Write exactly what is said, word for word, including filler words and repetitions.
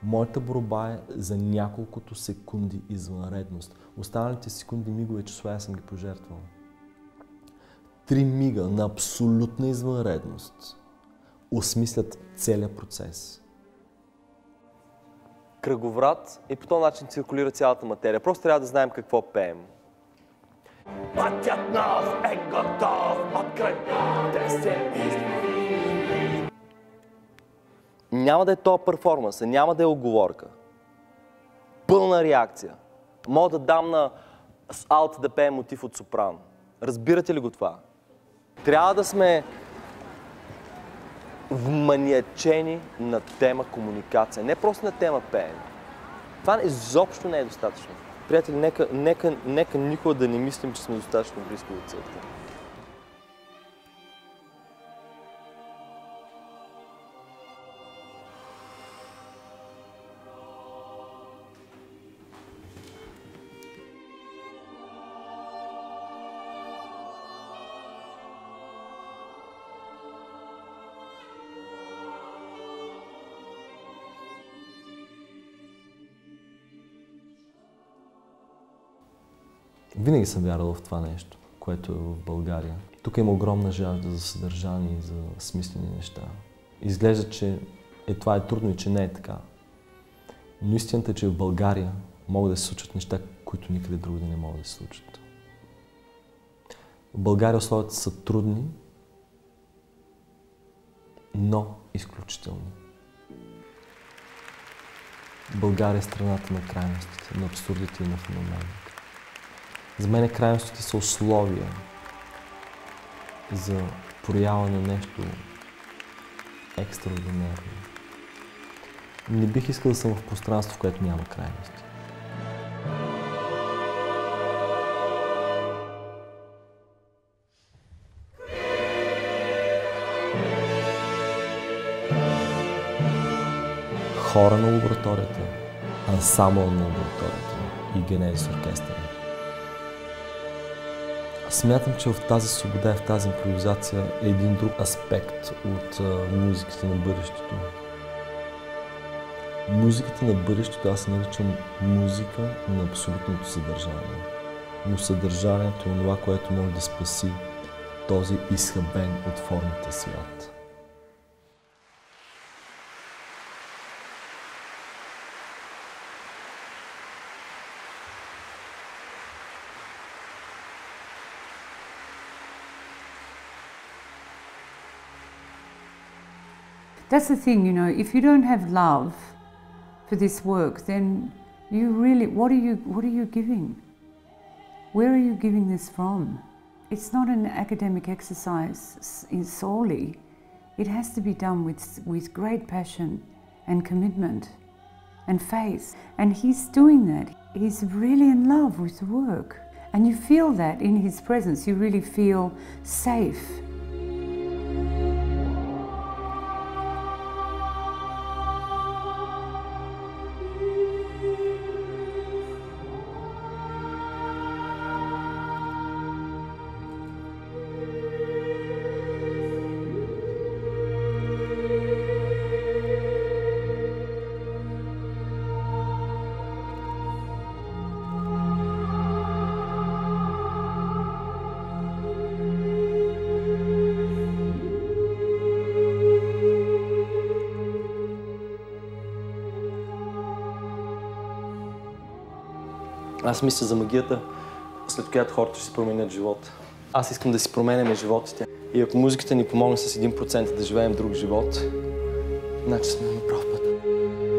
Моята борба е за няколкото секунди извънредност. Останалите секунди, мигове, числа съм ги пожертвал. Три мига на абсолютна извънредност осмислят целият процес. Кръговрат и по този начин циркулира цялата материя. Просто трябва да знаем какво пеем. Пътят нов е готов, откръгнете се. Няма да е тоя перформанс, няма да е оговорка. Пълна реакция. Мога да дам на алт да пее мотив от сопран. Разбирате ли го това? Трябва да сме вманиачени на тема комуникация, не просто на тема пеене. Това изобщо не е достатъчно. Приятели, нека, нека, нека никога да не мислим, че сме достатъчно близко до целта. Винаги съм вярвал в това нещо, което е в България. Тук има огромна жажда за съдържание и за смислени неща. Изглежда, че е, това е трудно и че не е така. Но истината е, че в България могат да се случат неща, които никъде другаде не могат да се случат. В България условията са трудни, но изключителни. България е страната на крайностите, на абсурдите и на феномените. За мен крайностите са условия за проява на нещо екстраординарно. Не бих искал да съм в пространство, в което няма крайности. Хора на лабораторията, ансамбъл на лабораторията и Генезис оркестъра. Смятам, че в тази свобода и в тази импровизация е един друг аспект от а, музиката на бъдещето. Музиката на бъдещето аз се наричам музика на абсолютното съдържание. Но съдържанието е това, което може да спаси този изхабен от формите свят. That's the thing, you know, if you don't have love for this work, then you really, what are you, what are you giving? Where are you giving this from? It's not an academic exercise solely. It has to be done with, with great passion and commitment and faith. And he's doing that. He's really in love with the work. And you feel that in his presence. You really feel safe. Аз мисля за магията, след която хората ще си променят живота. Аз искам да си променяме животите. И ако музиката ни помогне с един процент да живеем друг живот, значи сме на прав път.